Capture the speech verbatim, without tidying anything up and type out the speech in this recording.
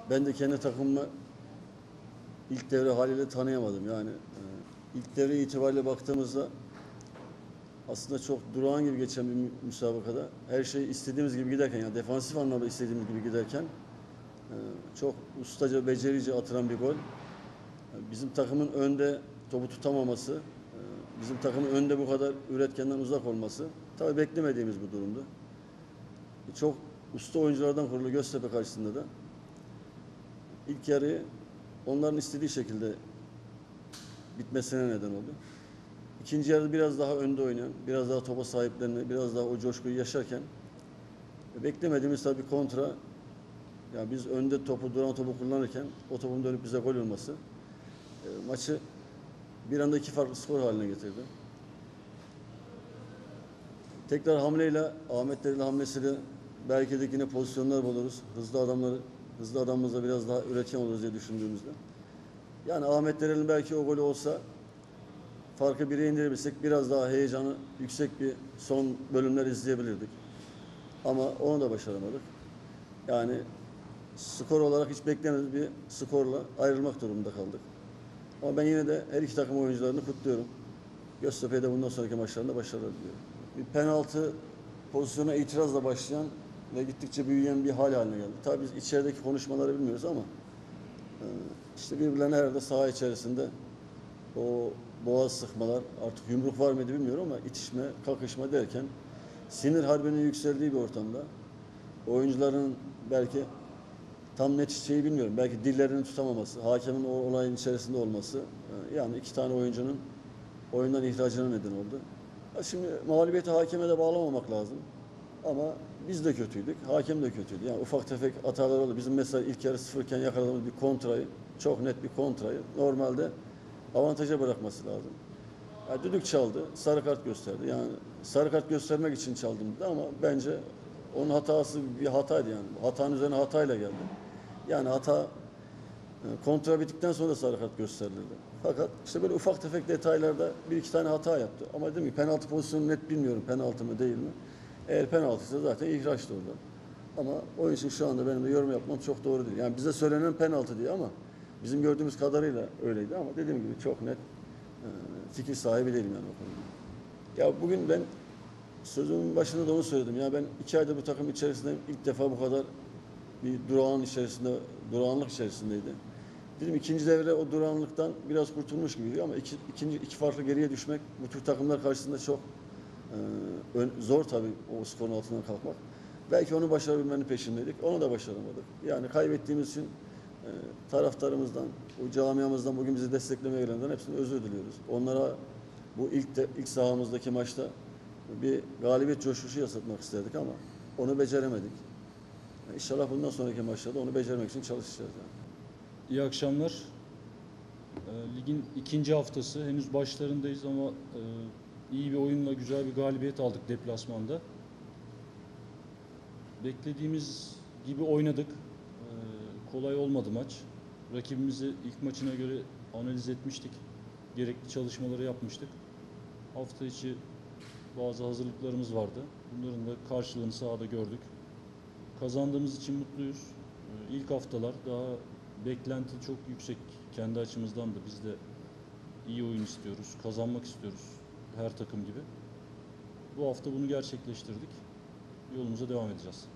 Ben de kendi takımımı ilk devre haliyle tanıyamadım. Yani e, ilk devre itibariyle baktığımızda aslında çok durağan gibi geçen bir müsabakada her şey istediğimiz gibi giderken, yani defansif anlamda istediğimiz gibi giderken e, çok ustaca, becerici atılan bir gol. Bizim takımın önde topu tutamaması, e, bizim takımın önde bu kadar üretkenden uzak olması tabii beklemediğimiz bir durumdu. Çok usta oyunculardan kurulu Göztepe karşısında da ilk yarıyı onların istediği şekilde bitmesine neden oldu. İkinci yarıda biraz daha önde oynayan, biraz daha topa sahiplerini, biraz daha o coşkuyu yaşarken beklemediğimiz tabii kontra, yani biz önde topu, duran topu kullanırken o topun dönüp bize gol olması e, maçı bir anda iki farklı skor haline getirdi. Tekrar hamleyle, Ahmet Derin hamlesiyle belki de yine pozisyonlar buluruz. Hızlı adamları, hızlı adamımızla biraz daha üretken oluruz diye düşündüğümüzde. Yani Ahmet Deren'in belki o golü olsa farkı bire indirebilsek biraz daha heyecanı yüksek bir son bölümler izleyebilirdik. Ama onu da başaramadık. Yani skor olarak hiç beklemediğimiz bir skorla ayrılmak durumunda kaldık. Ama ben yine de her iki takım oyuncularını kutluyorum. Göztepe'ye de bundan sonraki maçlarında başarılar diliyorum. Bir penaltı pozisyona itirazla başlayan ve gittikçe büyüyen bir hal haline geldi. Tabii biz içerideki konuşmaları bilmiyoruz ama işte birbirlerine herhalde saha içerisinde o boğaz sıkmalar, artık yumruk var mıydı bilmiyorum ama itişme, kakışma derken sinir harbinin yükseldiği bir ortamda oyuncuların belki tam net şeyi bilmiyorum. Belki dillerini tutamaması, hakemin o olayın içerisinde olması, yani iki tane oyuncunun oyundan ihracına neden oldu. Şimdi mağlubiyeti hakeme de bağlamamak lazım. Ama biz de kötüydük, hakem de kötüydü. Yani ufak tefek hatalar oldu. Bizim mesela ilk yarı sıfırken yakaladığımız bir kontrayı, çok net bir kontrayı normalde avantaja bırakması lazım. Yani düdük çaldı, sarı kart gösterdi. Yani sarı kart göstermek için çaldım dedi ama bence onun hatası bir hataydı yani. Hatanın üzerine hatayla geldi. Yani hata kontra bittikten sonra da sarı kart gösterildi. Fakat işte böyle ufak tefek detaylarda bir iki tane hata yaptı. Ama dedim ki penaltı pozisyonu net bilmiyorum, penaltı mı değil mi? Eğer penaltıysa zaten ihraçtı orada. Ama o için şu anda benim de yorum yapmam çok doğru değil. Yani bize söylenen penaltı diye ama bizim gördüğümüz kadarıyla öyleydi ama dediğim gibi çok net fikir sahibi değilim yani o konuda. Ya bugün ben sözümün başında da onu söyledim. Ya ben iki ayda bu takım içerisindeyim. İlk defa bu kadar bir durağan içerisinde, durağanlık içerisindeydi. Dedim ikinci devre o durağanlıktan biraz kurtulmuş gibi ama iki, ikinci iki farklı geriye düşmek bu tür takımlar karşısında çok e, ön, zor tabii o skorun altından kalkmak. Belki onu başarabilmenin peşindeydik. Onu da başaramadık. Yani kaybettiğimiz için e, taraftarımızdan, o camiamızdan, bugün bizi desteklemeye gelenlerden hepsine özür diliyoruz. Onlara bu ilk de, ilk sahamızdaki maçta bir galibiyet coşkusu yaşatmak isterdik ama onu beceremedik. İnşallah bundan sonraki maçlarda onu becermek için çalışacağız. Yani. İyi akşamlar. E, ligin ikinci haftası. Henüz başlarındayız ama e, iyi bir oyunla güzel bir galibiyet aldık deplasmanda. Beklediğimiz gibi oynadık. E, kolay olmadı maç. Rakibimizi ilk maçına göre analiz etmiştik. Gerekli çalışmaları yapmıştık. Hafta içi bazı hazırlıklarımız vardı. Bunların da karşılığını sahada gördük. Kazandığımız için mutluyuz. E, ilk haftalar daha beklenti çok yüksek kendi açımızdan da, biz de iyi oyun istiyoruz, kazanmak istiyoruz her takım gibi. Bu hafta bunu gerçekleştirdik. Yolumuza devam edeceğiz.